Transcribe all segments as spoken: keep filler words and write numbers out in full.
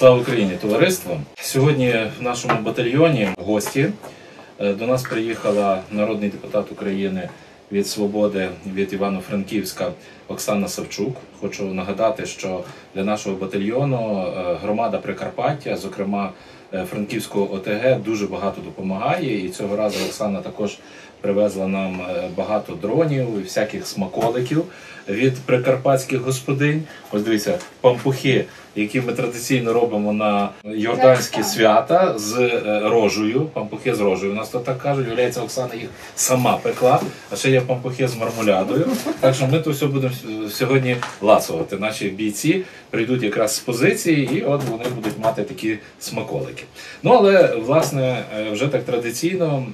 Слава Україні, товариство! Сьогодні в нашому батальйоні гості. До нас приїхала народний депутат України від «Свободи», від Івано-Франківська Оксана Савчук. Хочу нагадати, що для нашого батальйону громада Прикарпаття, зокрема Франківського О Те Ге, дуже багато допомагає. І цього разу Оксана також привезла нам багато дронів і всяких смаколиків від прикарпатських господинь. Ось дивіться, пампухи, які ми традиційно робимо на йорданські свята з рожею. Пампухи з рожею. У нас то так кажуть, виявляється, Оксана їх сама пекла, а ще є пампухи з мармулядою. Так що ми то все будемо сьогодні ласувати. Наші бійці прийдуть якраз з позиції і от вони будуть мати такі смаколики. Ну, але, власне, вже так традиційно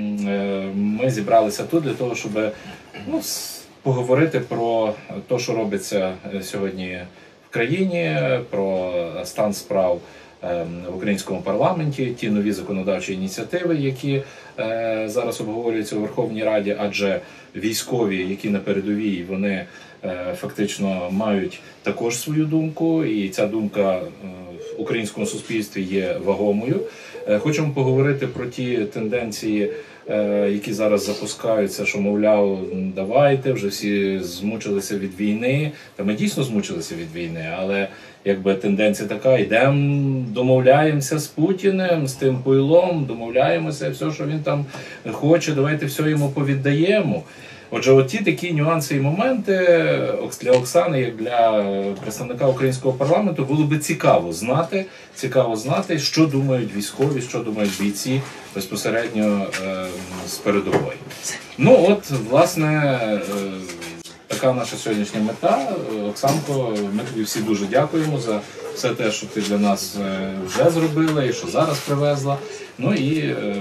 ми зібралися тут для того, щоб ну, поговорити про те, що робиться сьогодні в країні, про стан справ в українському парламенті, ті нові законодавчі ініціативи, які зараз обговорюються у Верховній Раді, адже військові, які на передовій, вони фактично мають також свою думку, і ця думка в українському суспільстві є вагомою. Хочемо поговорити про ті тенденції, які зараз запускаються, що, мовляв, давайте, вже всі змучилися від війни. Та ми дійсно змучилися від війни, але якби тенденція така, йдемо, домовляємося з Путіним, з тим пойлом, домовляємося, все, що він там хоче, давайте все йому повіддаємо. Отже, оті такі нюанси і моменти для Оксани, як для представника українського парламенту, було би цікаво знати, цікаво знати, що думають військові, що думають бійці безпосередньо е, з передової. Ну от, власне, е, така наша сьогоднішня мета. Оксанко, ми тобі всі дуже дякуємо за все те, що ти для нас вже зробила і що зараз привезла. Ну і е,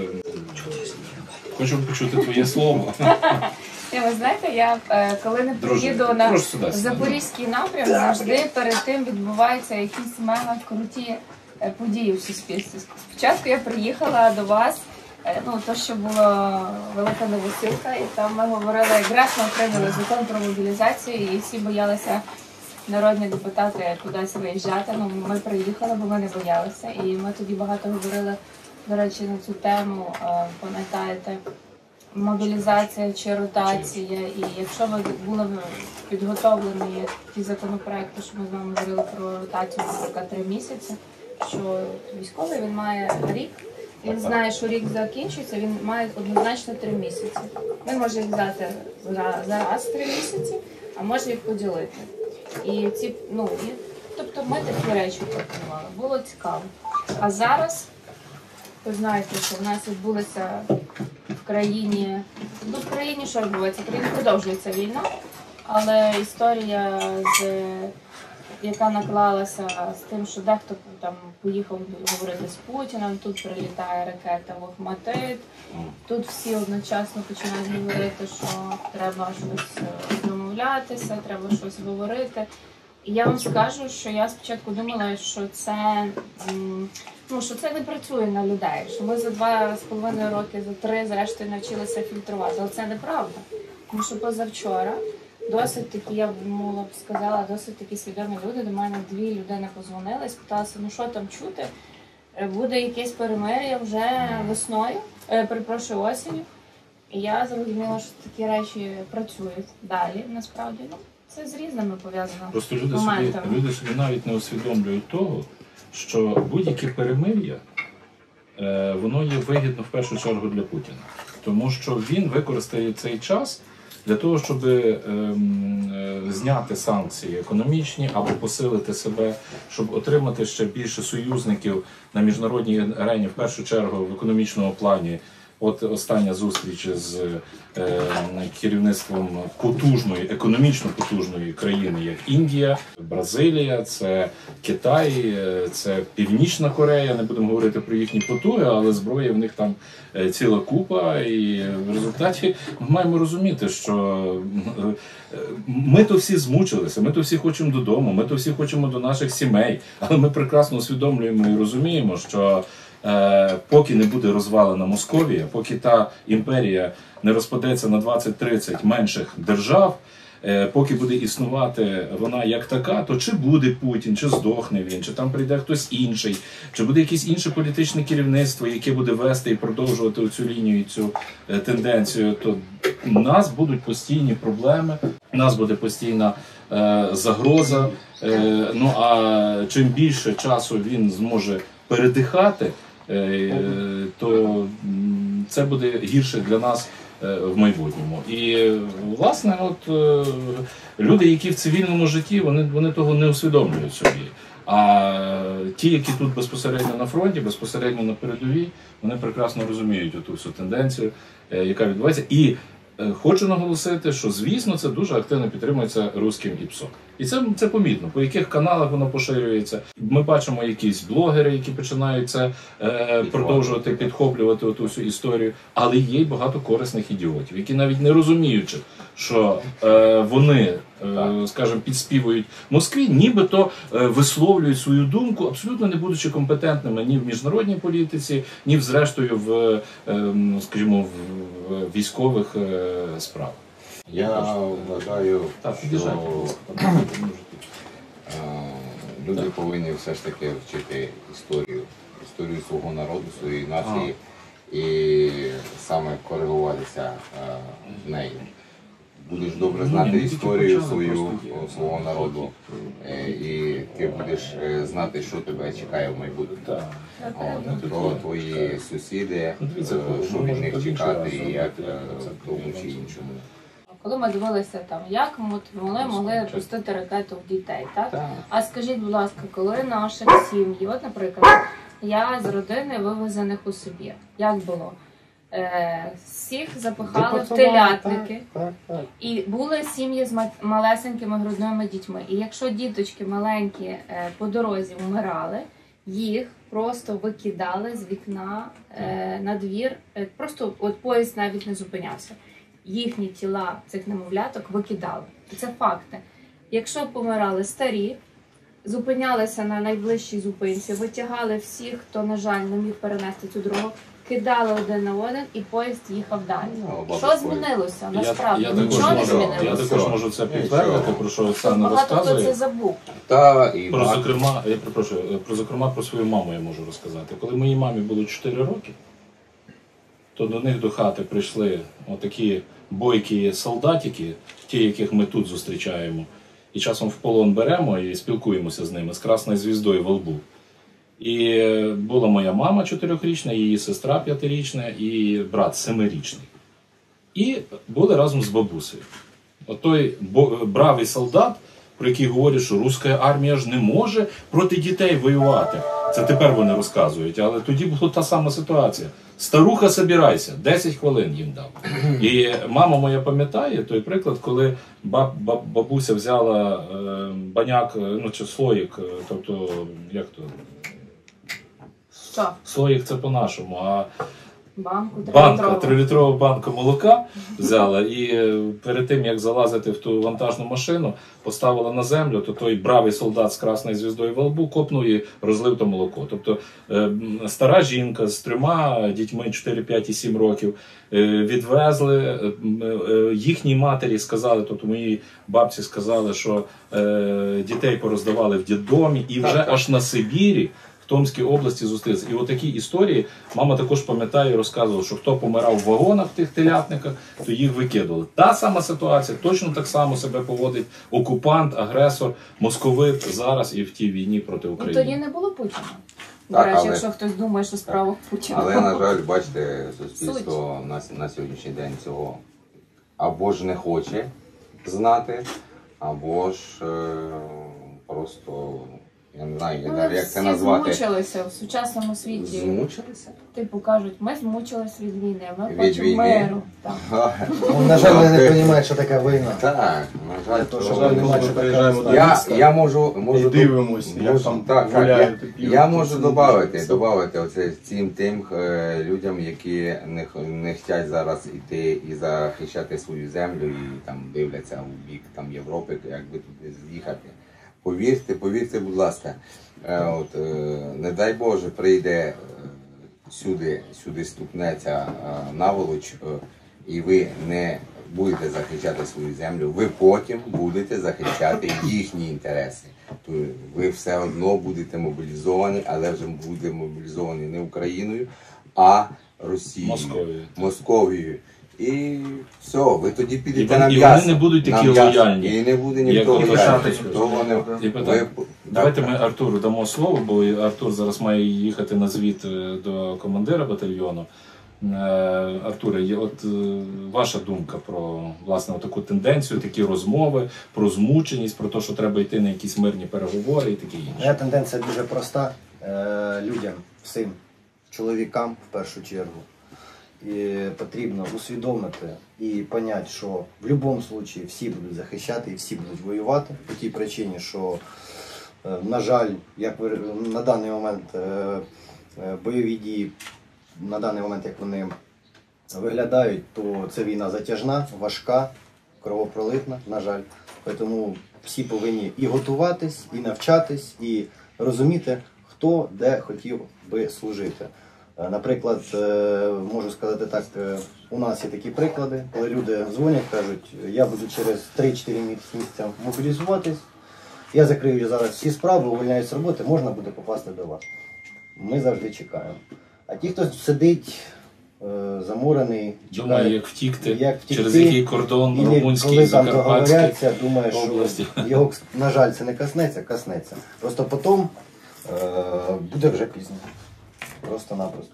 хочемо почути твоє слово. Ви знаєте, я коли не приїду на Запорізький напрям, завжди перед тим відбуваються якісь мега круті події в суспільстві. Спочатку я приїхала до вас, ну то, що було велика новосілка, і там ми говорили, якраз ми прийняли закон про мобілізацію, і всі боялися, народні депутати, кудись виїжджати. Ну, ми приїхали, бо ми не боялися, і ми тоді багато говорили, до речі, на цю тему, пам'ятаєте, мобілізація чи ротація, і якщо ви були підготовлені ті законопроекти, що ми з вами говорили про ротацію, наприклад, три місяці, що військовий, він має рік, він знає, що рік закінчується, він має однозначно три місяці. Він може їх взяти за раз три місяці, а може їх поділити. І ці, ну, і, тобто ми такі речі пропонували, було цікаво. А зараз, ви знаєте, що в нас відбулося в країні, ну, в країні що відбувається? В країні продовжується війна, але історія, з, яка наклалася з тим, що дехто там поїхав говорити з Путіним, тут прилітає ракета в Охматдит, тут всі одночасно починають говорити, що треба щось домовлятися, треба щось говорити. І я вам скажу, що я спочатку думала, що це, ну, що це не працює на людей, що ми за два з половиною роки, за три, зрештою, навчилися фільтрувати. Але це неправда. Тому що позавчора досить такі, я б мовила б сказала, досить такі свідомі люди, до мене дві людини позвонили і спиталися, ну що там чути, буде якесь перемир'я вже весною, е, перепрошую, осінню. І я зрозуміла, що такі речі працюють далі, насправді. Ну, це з різними пов'язано. Просто люди собі, люди собі навіть не усвідомлюють того, що будь-яке перемир'я, е, воно є вигідно в першу чергу для Путіна. Тому що він використає цей час для того, щоб е, е, зняти санкції економічні або посилити себе, щоб отримати ще більше союзників на міжнародній арені, в першу чергу в економічному плані. От остання зустріч з е, керівництвом потужної, економічно потужної країни, як Індія, Бразилія, це Китай, це Північна Корея. Не будемо говорити про їхні потуги, але зброї в них там ціла купа. І в результаті ми маємо розуміти, що ми то всі змучилися, ми то всі хочемо додому, ми то всі хочемо до наших сімей, але ми прекрасно усвідомлюємо і розуміємо, що поки не буде розвалена Московія, поки та імперія не розпадеться на двадцять-тридцять менших держав, поки буде існувати вона як така, то чи буде Путін, чи здохне він, чи там прийде хтось інший, чи буде якесь інше політичне керівництво, яке буде вести і продовжувати цю лінію, цю тенденцію, то у нас будуть постійні проблеми, у нас буде постійна е, загроза. Е, ну а чим більше часу він зможе передихати, е, то це буде гірше для нас в майбутньому. І, власне, от люди, які в цивільному житті, вони, вони того не усвідомлюють собі. А ті, які тут безпосередньо на фронті, безпосередньо на передовій, вони прекрасно розуміють оту всю тенденцію, яка відбувається. І хочу наголосити, що, звісно, це дуже активно підтримується руським ІПСО. І це, це помітно, по яких каналах воно поширюється. Ми бачимо якісь блогери, які починають це е, продовжувати, підхоплювати оту всю історію. Але є й багато корисних ідіотів, які навіть не розуміючи, що е, вони, е, скажімо, підспівують Москві, нібито е, висловлюють свою думку, абсолютно не будучи компетентними ні в міжнародній політиці, ні в, зрештою в, е, скажімо, в військових е, справах. Я вважаю, так, що люди так. повинні все ж таки вчити історію, історію свого народу, своєї нації а. і саме коригуватися в неї. Будеш добре знати ну, історію свою, свого народу, і ти будеш знати, що тебе чекає в майбутньому. Про твої сусіди, що від них чекати і як в тому чи іншому. Коли ми дивилися, там, як ми могли, могли пустити ракету в дітей, так? так? А скажіть, будь ласка, коли наших сім'ї, от, наприклад, я з родини вивезених у Сибір, як було? Е, всіх запихали в телятники, так, так, так. І були сім'ї з малесенькими грудними дітьми. І якщо діточки маленькі е, по дорозі вмирали, їх просто викидали з вікна е, на двір, е, просто от поїзд навіть не зупинявся. Їхні тіла цих немовляток викидали. І це факти. Якщо помирали старі, зупинялися на найближчій зупинці, витягали всіх, хто, на жаль, не міг перенести цю дорогу, кидали один на один і поїзд їхав далі. Ну, що змінилося? Насправді, я, я нічого не змінилося. Я також можу це підтвердити, про що Оксана розказує. Багато хто це забув. Та, і про, зокрема, я перепрошую, про, зокрема, про свою маму я можу розказати. Коли моїй мамі було чотири роки, то до них до хати прийшли отакі бойкі солдатики, ті, яких ми тут зустрічаємо, і часом в полон беремо і спілкуємося з ними, з красною звіздою во лбу. І була моя мама чотирьохрічна, її сестра п'ятирічна і брат семирічний. І були разом з бабусею. От той бравий солдат, про який говорять, що руська армія ж не може проти дітей воювати. Це тепер вони розказують, але тоді була та сама ситуація. Старуха, собирайся, десять хвилин їм дав. І мама моя пам'ятає той приклад, коли баб, баб, бабуся взяла е, баняк, ну чи слоїк, тобто, як то? Що? Слоїк це по-нашому, а банку, банка, трилітрову банку молока взяла і перед тим, як залазити в ту вантажну машину, поставила на землю, то той бравий солдат з красною звіздою во лбу копнув і розлив то молоко. Тобто стара жінка з трьома дітьми чотири, п'ять і сім років відвезли, їхній матері сказали, тобто моїй бабці сказали, що дітей пороздавали в дитдомі і вже аж на Сибірі, в Томській області зустрілися. І отакі історії мама також пам'ятає і розказувала, що хто помирав в вагонах в тих телятниках, то їх викидували. Та сама ситуація, точно так само себе поводить окупант, агресор, московит зараз і в тій війні проти України. Ну, тоді не було Путіна. До так, речі, але... якщо хтось думає, що справа Путіна. Але, на жаль, бачите, суспільство на, на сьогоднішній день цього або ж не хоче знати, або ж е, просто... Я не знаю, ну, як це назвати. Змучилися в сучасному світі. Змучилися? Типу кажуть, ми змучились від війни, ми від хочемо війни? миру. Ну, на жаль, вони не розуміють, що таке війна. Так, на жаль, то, що жаль, немає, що таке. Я, я можу, можу і дивимось, можу, як там так, гуляють. Так, я, я можу додати, додати оце цим тим е, людям, які не, не хочуть зараз іти і захищати свою землю і там дивляться у бік там Європи, як би туди з'їхати. Повірте, повірте, будь ласка, от, не дай Боже, прийде сюди, сюди стукнеться наволоч, і ви не будете захищати свою землю, ви потім будете захищати їхні інтереси. Тобто ви все одно будете мобілізовані, але вже будете мобілізовані не Україною, а Росією, Московією. Московією. І все, ви тоді підете І на вони- і м'ясо. вони не будуть такі на м'ясо. лояльні, І не буде як ніхто і лояльний. Лошадочка. То вони- І питання. ви- Давайте так, ми Артуру дамо слово, бо Артур зараз має їхати на звіт е, до командира батальйону. Е, Артуре, є от е, ваша думка про власне таку тенденцію, такі розмови, про змученість, про те, що треба йти на якісь мирні переговори і таке інше. Моя тенденція дуже проста. Е, людям, всім, чоловікам в першу чергу. І потрібно усвідомити і поняти, що в будь-якому випадку всі будуть захищати і всі будуть воювати. По тій причині, що, е, на жаль, як ви, на даний момент е, е, бойові дії, на даний момент, як вони виглядають, то це війна затяжна, важка, кровопролитна, на жаль. Тому всі повинні і готуватись, і навчатись, і розуміти, хто де хотів би служити. Е, Наприклад, е, можу сказати так, е, у нас є такі приклади, коли люди дзвонять, кажуть, я буду через три-чотири місяці мобілізуватись, я закрию зараз всі справи, увольняюсь з роботи, можна буде попасти до вас. Ми завжди чекаємо. А ті, хто сидить е, заморений, Думаю, чекає, як втікти, як втікти, через який кордон і румунський, коли там закарпатський. договоряться, думає, області. що його, на жаль, це не коснеться, коснеться. Просто потім е, буде вже пізно. Просто-напросто.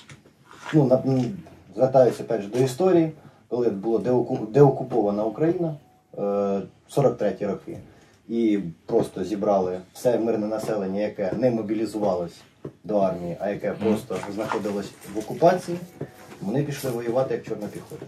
Ну, на, м, звертаюся опять же до історії, коли була деоку- деокупована Україна, е, сорок треті роки. І просто зібрали все мирне населення, яке не мобілізувалось до армії, а яке просто знаходилось в окупації, вони пішли воювати як чорна піхота.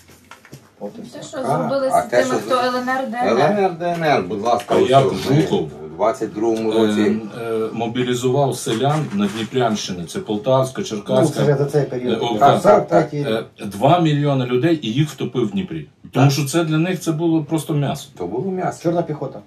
От і Це все. що А, зробили а з те, тими, що хто з- ЛНР, ДНР? ЛНР, ДНР, будь ласка, А ось як що ми Жуков? у двадцять другому році. Е, е, мобілізував селян на Дніпрянщині, це Полтавська, Ну, це Черкаська. вже за цей Е, період. о, А, так, сорок так, третій Е, Два мільйони людей і їх втопив в Дніпрі. Тому що це для них це було просто м'ясо. То було м'ясо. чорна піхота.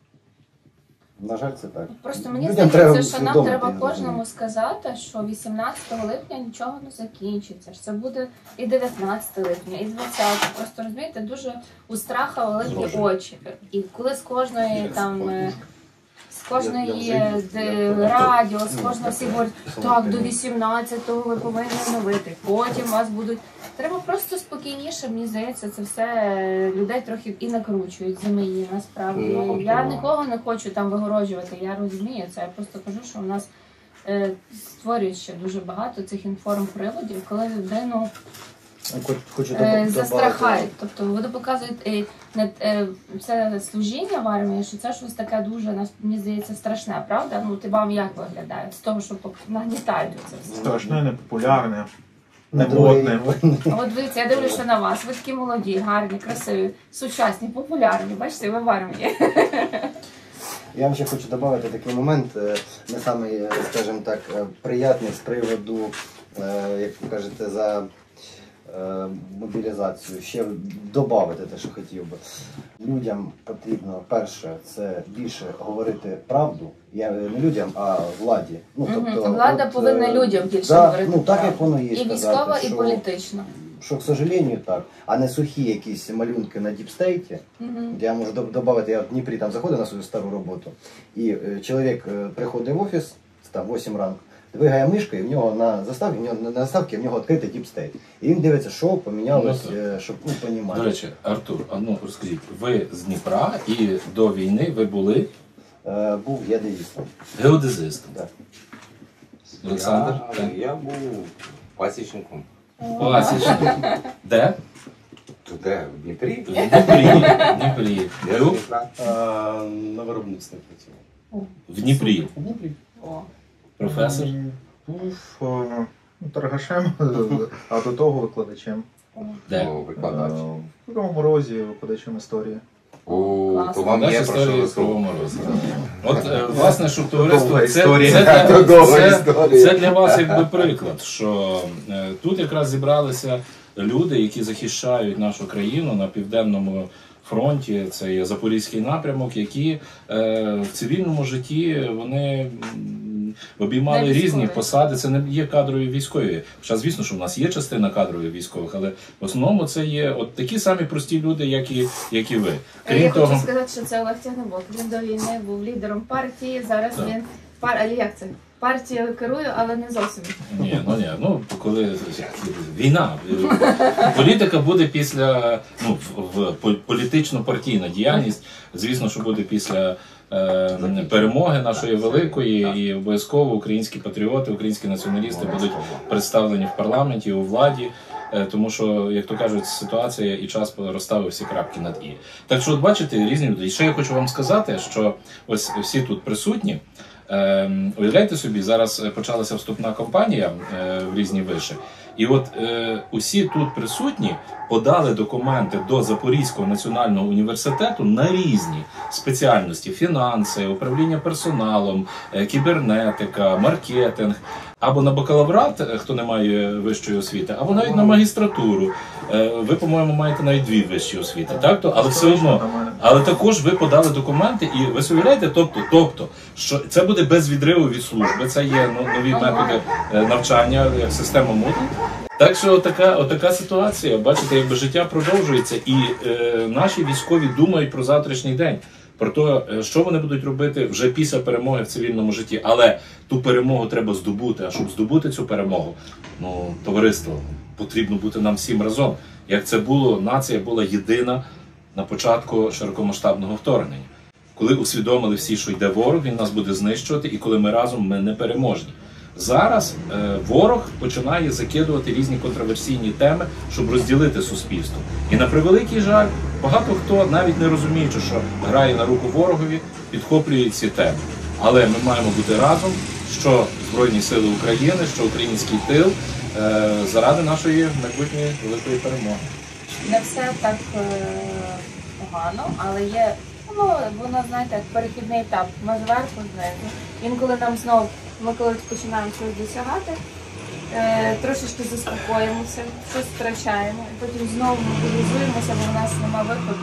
На жаль, це так. Просто мені Людям здається, треба що нам усвідомити треба і зрозуміти. кожному сказати, що вісімнадцятого липня нічого не закінчиться. Що це буде і дев'ятнадцятого липня, і двадцятого. Просто розумієте, дуже у страха великі Зрозуміло. очі. І коли з кожної там. е, З кожної Я- я де, вже- радіо, з Ну, кожного всі так. говорять, так, до вісімнадцятого ви повинні оновити, потім вас будуть. Треба просто спокійніше, мені здається, це все е, людей трохи і накручують змії, насправді. Ну, я то- нікого не хочу там вигороджувати, я розумію це. Я просто кажу, що в нас е, створюють ще дуже багато цих інформприводів, коли людину Хоч- Хочу е, добавити- застрахають. Тобто вони показують е, не, е, це служіння в армії, що це щось таке дуже, нас- мені здається, страшне, правда? Ну, ти вам як виглядає? З того, що поп- нагнітають це все. Страшне, непопулярне, На другий немодне. рік. А от дивіться, я дивлюся на вас. Ви такі молоді, гарні, красиві, сучасні, популярні. Бачите, ви в армії. Я вам ще хочу додати такий момент, е, не самий, е, скажімо так, е, приятний з приводу, е, як ви кажете, за е, мобілізацію. Ще додати те, що хотів би. Людям потрібно, перше, це більше говорити правду. Я не людям, а владі. Ну, Мгм. Влада от, повинна е, людям більше да, говорити Ну, так правду. як воно є. І сказати, військова, і що- політична. Що, к сожалению, так, а не сухі якісь малюнки на діпстейті. Мгм. Я можу додати, я в Дніпрі там заходив на свою стару роботу, і е, чоловік е, приходить в офіс, там вісім ранку, двигає мишкою, і в нього на заставці, в нього, на заставці в нього відкритий діпстейт. І він дивиться, що помінялось, Ну, е, щоб ну, До понімати. речі, Артур, а ну розкажіть, ви з Дніпра і до війни ви були Е, був геодезистом. геодезистом. Да. Олександр? Я, я був пасічником. Пасічник. Де? Тут де? В Дніпрі? В Дніпрі. В Дніпрі. Я з Люб? Дніпра. На виробництві працював. В Дніпрі. У Дніпрі. О. Професор. М, Був е, ну, торгашем, а до того викладачем. Де? Ну, викладач. Е, В Кривому Розі викладачем історії. О, Класно. то вам Наша є про що історія з розказати. Кривому Розі. От, е, власне, щоб товариство, Довга це, історія. це, для- Це довга це, історія. це для вас якби приклад, що е, тут якраз зібралися люди, які захищають нашу країну на південному фронті, це є Запорізький напрямок, які е, в цивільному житті вони м, обіймали Не різні військові. посади, це не є кадрові військові. Хоча, звісно, що в нас є частина кадрових військових, але в основному це є от такі самі прості люди, як і, як і ви. Крім Я того, хочу сказати, що це Олег Тягнебок. Він до війни був лідером партії, зараз Так. він пар... але як це? Партією керує, але не зовсім. ні, ну ні, ну коли війна, політика буде після, ну, в, в політично-партійна діяльність, звісно, що буде після е, перемоги нашої великої, і обов'язково українські патріоти, українські націоналісти будуть представлені в парламенті, у владі. Е, Тому що, як то кажуть, ситуація і час розставив всі крапки над «і». Так що, от бачите, різні люди. І ще я хочу вам сказати, що ось всі тут присутні, е, уявляйте собі, зараз почалася вступна кампанія е, в різні виші, і от е, усі тут присутні подали документи до Запорізького національного університету на різні спеціальності: фінанси, управління персоналом, е, кібернетика, маркетинг, або на бакалаврат, е, хто не має вищої освіти, або навіть на магістратуру. Е, ви, по-моєму, маєте навіть дві вищі освіти, так? То, але все одно, але також ви подали документи, і ви собі уявляєте, тобто, тобто, що це буде без відриву від служби, це є ну, нові методи е, навчання, як система Moodle. Так що отака, отака ситуація, бачите, якби життя продовжується, і е, наші військові думають про завтрашній день, про те, що вони будуть робити вже після перемоги в цивільному житті. Але ту перемогу треба здобути, а щоб здобути цю перемогу, ну, товариство, потрібно бути нам всім разом. Як це було, нація була єдина на початку широкомасштабного вторгнення. Коли усвідомили всі, що йде ворог, він нас буде знищувати, і коли ми разом, ми не переможні. Зараз е, ворог починає закидувати різні контроверсійні теми, щоб розділити суспільство. І на превеликий жаль, багато хто, навіть не розуміючи, що грає на руку ворогові, підхоплює ці теми. Але ми маємо бути разом, що Збройні Сили України, що український тил, е, заради нашої майбутньої великої перемоги. Не все так е, погано, але є, ну, воно, знаєте, як перехідний етап. Ми зверху, знизу. Інколи нам знов, ми коли починаємо щось досягати, е, трошечки заспокоїмося, щось втрачаємо, потім знову мобілізуємося, бо в нас немає виходу.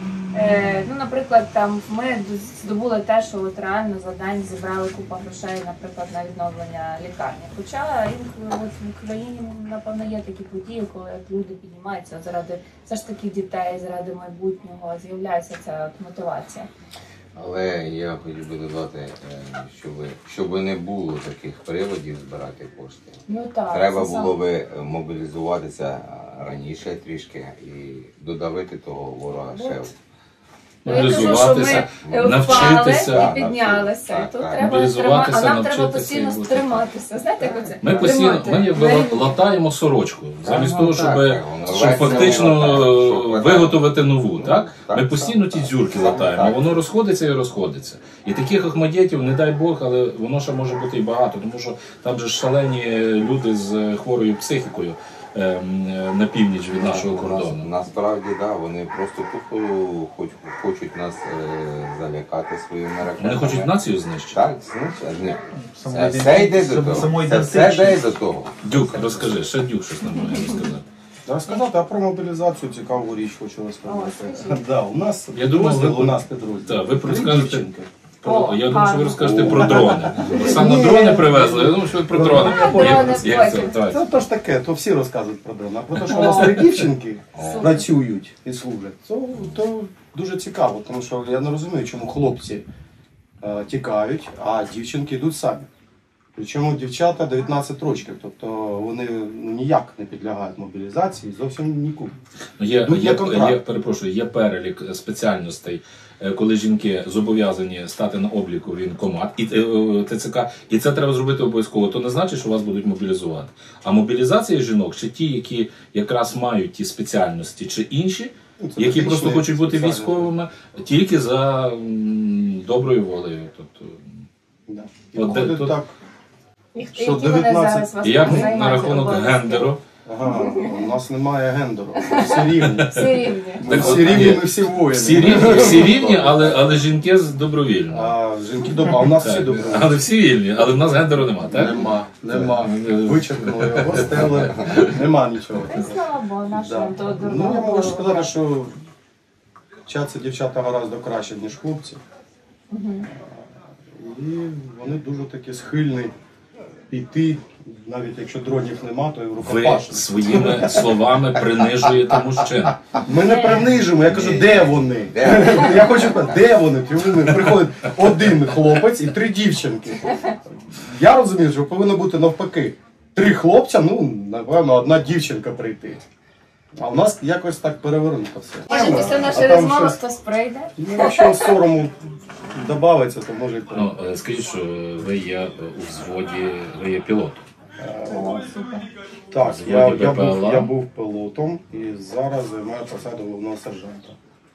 Е, ну, наприклад, там ми здобули те, що от реально за день зібрали купу грошей, наприклад, на відновлення лікарні. Хоча інколи от в Україні, напевно, є такі події, коли люди піднімаються заради все ж таки дітей, заради майбутнього, з'являється ця от мотивація. Але я хотів би додати, е, щоб, щоб не було таких приводів збирати кошти. Ну, так, треба це було сам... би мобілізуватися раніше трішки і додавити того ворога ще. Ну, я кажу, що Мобілізуватися, ми впали навчитися. і піднялися. Так, Тут так. треба Мобілізуватися, трима... А нам треба навчитися і постійно бути. стриматися. Знаєте, як оце? Ми постійно Тримати. ми якби На рівні. латаємо сорочку, замість ну, того, так, щоб, так, воно щоб рветься, фактично воно латає, щоб виготовити нову. Так? Так, Ми так, постійно так, ті так. дзюрки Саме латаємо, так. воно розходиться і розходиться. І таких ахмадєтів, не дай Бог, але воно ще може бути і багато, тому що там же шалені люди з хворою психікою ем, на північ від нашого кордону. Нас, насправді, да, вони просто тупо хоч, хочуть нас е, залякати своїми ракетами. Вони хочуть націю знищити. Так, знищити. Ні. Саму Це все йде ідентичність, до щоб того. саму Це все йде ідентичність. до того. Дюк, розкажи, ще Дюк щось нам має розказати. Розказати, а про мобілізацію цікаву річ хочу О, розказати. скажіть. Да, у нас Я думав, підрозділ, ви- у нас підрозділ. Так, ви Три розкажете. дівчинки. Про, О, я думаю, що ви гарно. розкажете О. про дрони. Оксана Ні. дрони привезли, я думаю, що ви про дрони. Про Як- дрони як це? потім. Давай. Це то ж таке, то всі розказують про дрон. А про те, що у нас три дівчинки Супер. працюють і служать, то, то дуже цікаво, тому що я не розумію, чому хлопці е, тікають, а дівчинки йдуть самі. Причому дівчата дев'ятнадцять років, тобто вони ну, ніяк не підлягають мобілізації, зовсім нікуди. Ну, Є, Ну, є, є контракт. є, перепрошую, є перелік спеціальностей, е, коли жінки зобов'язані стати на обліку в воєнкомат і е, ТЦК, і це треба зробити обов'язково. То не значить, що вас будуть мобілізувати. А мобілізація жінок, чи ті, які якраз мають ті спеціальності, чи інші, Ну, це які медичні просто хочуть бути спеціальності. військовими, тільки за м, доброю волею. Тобто, Да. І От де виходить тут- так. Які Що вони дев'ятнадцять зараз вас і як займають на рахунок обов'язки? гендеру, Ага, у нас немає гендеру, всі рівні. Всі рівні. Ми Так всі от, рівні, є. ми всі воїни. всі рівні, всі рівні, але, але жінки з добровільно. А жінки добре, а у нас всі Так, добре. але всі вільні, але в нас гендеру нема, так? Нема, нема. Е, Вичерпнули його, стерли, нема нічого. Та й слава Богу, нашого Да. до Ну, я дурного. можу сказати, що вчаться дівчата гораздо краще, ніж хлопці. Мгм. І вони дуже такі схильні піти, навіть якщо дронів нема, то і в Ви рукопашну. своїми словами принижуєте мужчин. Ми не принижимо, я кажу, де вони? Я хочу сказати, де вони? Чому приходить один хлопець і три дівчинки? Я розумію, що повинно бути навпаки. Три хлопця, ну, напевно, одна дівчинка прийти. А в нас якось так перевернуто все. Може, після А нашої там розмови щось- хтось прийде? Ну, якщо сорому додається, то може і Ну, прийде. е, скажіть, що ви є у взводі, ви є пілотом. О, супер. Так, Взводі я, я, був, БПЛА. я був пілотом і зараз займаю посаду головного сержанта.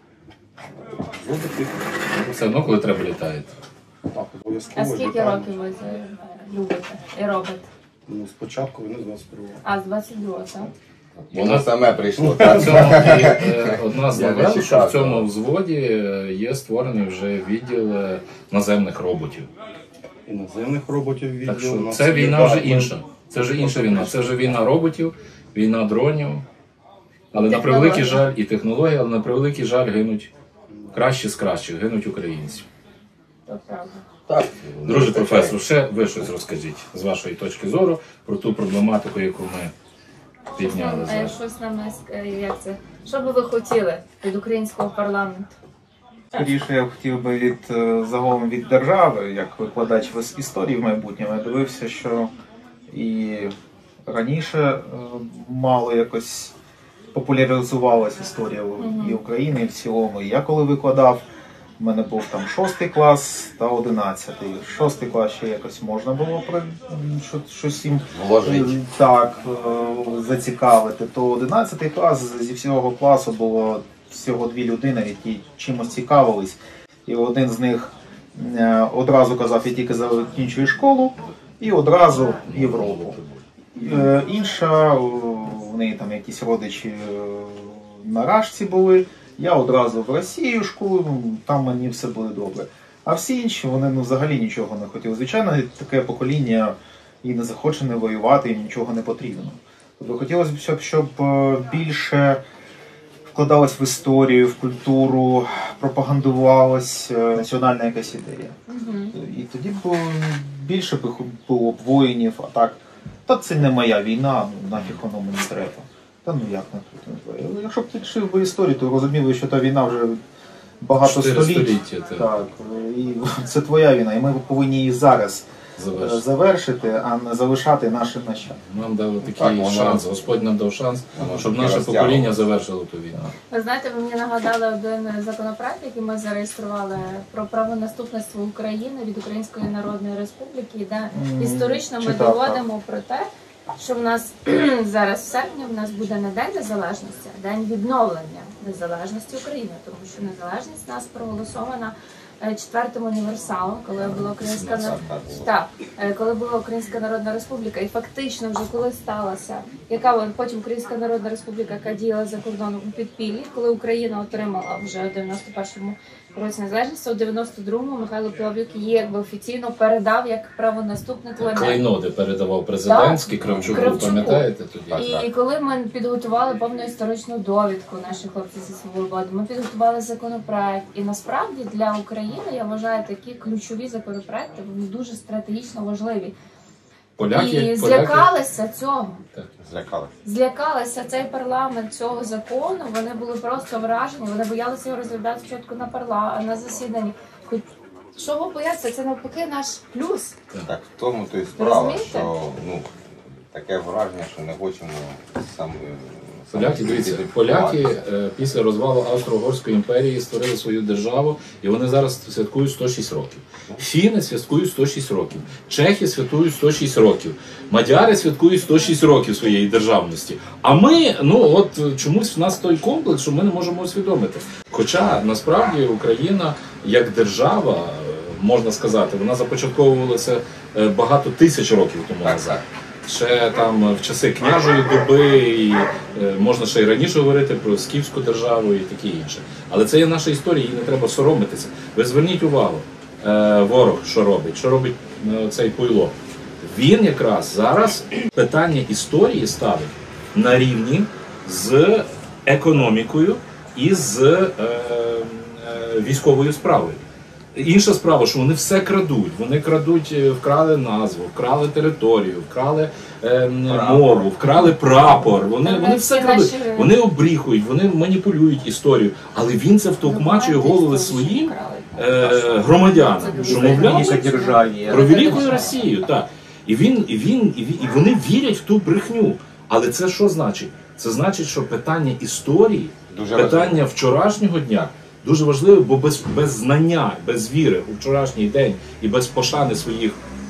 Взводу тих. Все одно, коли треба, літаєте. Так, А обов'язково. скільки літаю. років ви це любите і робите? Ну, спочатку вони з двадцять другого. А, з двадцять другого, так? Воно саме прийшло. В Так? цьому і, е, одна з Я не новел, що чекав в цьому цього. взводі е, є створений вже відділ е, наземних роботів. Іноземних роботів відділ. Так що у нас це є, війна да, вже ми- інша. Це вже інша війна. Це вже війна роботів, війна дронів. Але на Технології. превеликий жаль, і технології, але на превеликий жаль гинуть кращі з кращих, гинуть українці. То правда. Так. Друже професор, ще ви щось розкажіть з вашої точки зору про ту проблематику, яку ми підняли А зараз. щось нам е, як це? Що би ви хотіли від українського парламенту? Скоріше я хотів би від е, загалом від держави, як викладач в історії в майбутньому, я дивився, що і раніше е, мало якось популяризувалась історія Мгм. і України, і в цілому. І я коли викладав, в мене був там шостий клас та одинадцятий. Шостий клас ще якось можна було при що- щось їм Вложить. Е, Так, е, зацікавити. То одинадцятий клас зі всього класу було всього дві людини, які чимось цікавились. І один з них е, одразу казав, я тільки закінчую школу, і одразу Європу. Е, Інша, е, в неї там якісь родичі е, на Рашці були. Я одразу в Росію школу, там мені все буде добре. А всі інші, вони ну, взагалі нічого не хотіли. Звичайно, таке покоління і не захоче не воювати, і нічого не потрібно. Тобто хотілося б, щоб, щоб е, більше вкладалось в історію, в культуру, пропагандувалась е, національна якась ідея. Угу. І тоді б е, більше б було б воїнів, а так, та це не моя війна, ну нафіг воно мені треба. Та ну як на тут не треба. Якщо б ти вчив би історію, то розумів би, що та війна вже багато Чотири століть. століття, так. Так, і це твоя війна, і ми повинні її зараз е, Завершити. завершити, а не залишати нашим нащадкам. Нам дали такий Так, воно- шанс, Господь нам дав шанс, Воно щоб таки наше розтягнуло. покоління завершило ту війну. Ви знаєте, ви мені нагадали один законопроект, який ми зареєстрували про правонаступництво України від Української Народної Республіки, де Мгм. історично ми Читав, доводимо про те, що в нас зараз в серпні в нас буде не День Незалежності, а День відновлення незалежності України, тому що незалежність у нас проголосована е, четвертим універсалом, коли була Українська сімдесят на- так було. так, е, коли була Українська Народна Республіка, і фактично вже коли сталася, яка вон- потім Українська Народна Республіка, яка діяла за кордоном у підпіллі, коли Україна отримала вже у дев'яносто першому році незалежність, у дев'яносто другому Михайло Плав'юк її якби офіційно передав як правонаступник Ленина. Клейноди передавав президентський Кравчуку, Кравчуку. пам'ятаєте тоді? Так. І коли ми підготували повну історичну довідку, наші хлопці зі свободи, ми підготували законопроект. І насправді для України я вважаю такі ключові законопроекти, вони дуже стратегічно важливі. Поляки, і поляки, злякалися цього. Злякали. Злякалися цей парламент цього закону. Вони були просто вражені. Вони боялися його розглядати спочатку на парла на засіданні. Хоч чого бояться? Це навпаки наш плюс. Так, в тому то і справа, Розумієте? що ну, таке враження, що не хочемо сам. Поляки, дивіться, поляки е, після розвалу Австро-Угорської імперії створили свою державу, і вони зараз святкують сто шість років. Фіни святкують сто шість років, чехи святкують сто шість років, мадяри святкують сто шість років своєї державності. А ми, ну от чомусь в нас той комплекс, що ми не можемо усвідомити. Хоча насправді Україна як держава, е, можна сказати, вона започатковувалася е, багато тисяч років тому Так, назад. так. Ще там в часи княжої доби, і е, можна ще й раніше говорити про скіфську державу і таке інше. Але це є наша історія, її не треба соромитися. Ви зверніть увагу, е, ворог що робить, що робить е, цей Пуйло. Він якраз зараз питання історії ставить на рівні з економікою і з е, е, військовою справою. Інша справа, що вони все крадуть. Вони крадуть, вкрали назву, вкрали територію, вкрали е, мову, вкрали прапор. Вони, вони все крадуть. Вони обріхують, вони маніпулюють історію. Але він це втовкмачує голови своїм е, громадянам, що мовляв про велику Росію. Так. І, він, і, він, і, він, і вони вірять в ту брехню. Але це що значить? Це значить, що питання історії, Дуже питання важливо. вчорашнього дня дуже важливе, бо без, без знання, без віри у вчорашній день і без пошани своїх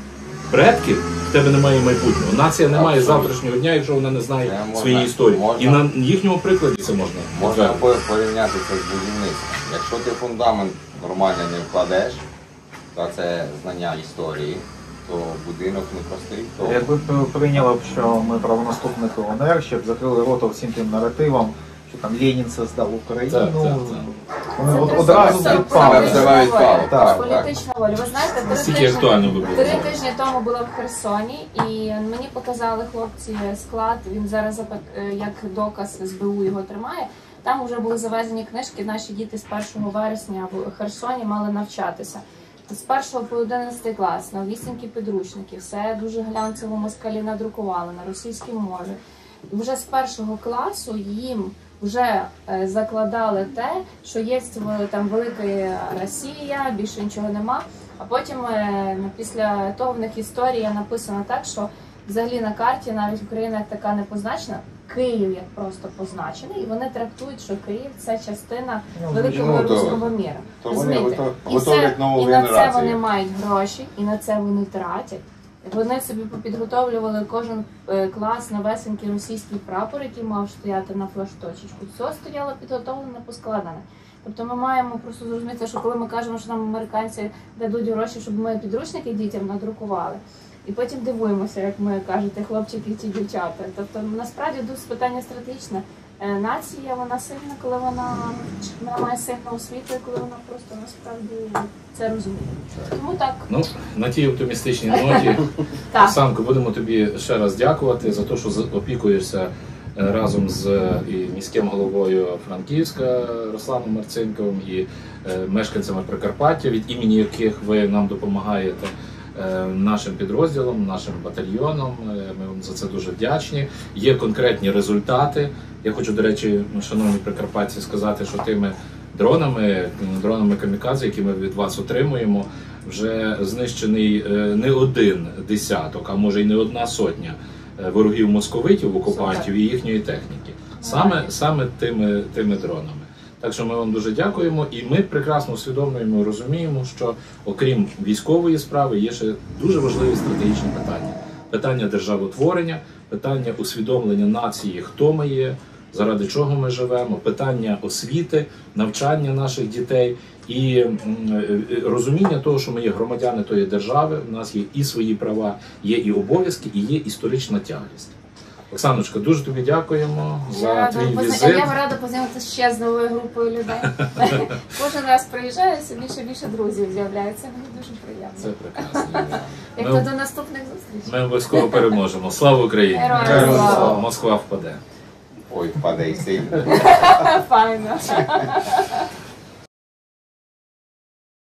предків в тебе немає майбутнього. Нація не має Абсолютно. завтрашнього дня, якщо вона не знає Це можна- своєї історії. можна- І на їхньому прикладі це можна. Можна підтвердити. порівняти це з будівництвом. Якщо ти фундамент нормально не вкладеш, то це знання історії, то будинок не простоїть. То... Якби прийняли б, що ми правонаступник УНР, щоб закрили рота всім тим наративам, що там Ленін создав Україну, Так, так, так. вони от- Це одразу просто відпали. Називають політична воля. так, Політична воля. Ви знаєте, три Наскільки тижні, актуально ви були? три тижні тому була в Херсоні, і мені показали хлопці склад, він зараз запак- як доказ ес бе у його тримає. Там вже були завезені книжки, наші діти з першого вересня в Херсоні мали навчатися. З першого по одинадцятий клас, новісінькі підручники, все дуже глянцево москалі надрукували на російській мові. І вже з першого класу їм вже е, закладали те, що є в- там велика Росія, більше нічого нема. А потім е, після того в них історія написана так, що взагалі на карті навіть Україна як така не позначена, Київ як просто позначений, і вони трактують, що Київ це частина Ну, великого ну, то- руського міра. то вони Розумієте? готов- І, все, готовлять нову і на це генерацію. вони мають гроші, і на це вони тратять. Вони собі попідготовлювали кожен е, клас новесенький російський прапор, який мав стояти на флашточечку. Все стояло підготовлене, поскладене. Тобто ми маємо просто зрозуміти, що коли ми кажемо, що нам американці дадуть гроші, щоб ми підручники дітям надрукували, і потім дивуємося, як ми кажете, хлопчики чи дівчата. Тобто насправді дуже питання стратегічне. Е, Нація, вона сильна, коли вона, вона має сильну освіту, і коли вона просто насправді це розуміє. Тому так. Ну, на тій оптимістичній ноті, Так. Оксанко, будемо тобі ще раз дякувати за те, що з- опікуєшся е, разом з е, і міським головою Франківська Русланом Марцинковим і е, мешканцями Прикарпаття, від імені яких ви нам допомагаєте, е, нашим підрозділом, нашим батальйоном. Е, Ми вам за це дуже вдячні. Є конкретні результати. Я хочу, до речі, шановні прикарпатці, сказати, що тими дронами, дронами камікадзе, які ми від вас отримуємо, вже знищений е, не один десяток, а може й не одна сотня е, ворогів московитів, окупантів і їхньої техніки. Саме, саме тими, тими дронами. Так що ми вам дуже дякуємо, і ми прекрасно усвідомлюємо і розуміємо, що окрім військової справи є ще дуже важливі стратегічні питання. Питання державотворення, питання усвідомлення нації, хто ми є, заради чого ми живемо, питання освіти, навчання наших дітей і м, е, розуміння того, що ми є громадяни тої держави, у нас є і свої права, є і обов'язки, і є історична тяглість. Оксаночка, дуже тобі дякуємо за Я твій рада позна- візит. Я рада познайомитися ще з новою групою людей. Кожен раз приїжджаю, все більше і більше друзів з'являється. Мені дуже приємно. Це прекрасно. Як Ми- то до наступних зустрічей. Ми обов'язково переможемо. Слава Україні! Героям слава! Москва впаде. Ой, впаде і сильно. Файно.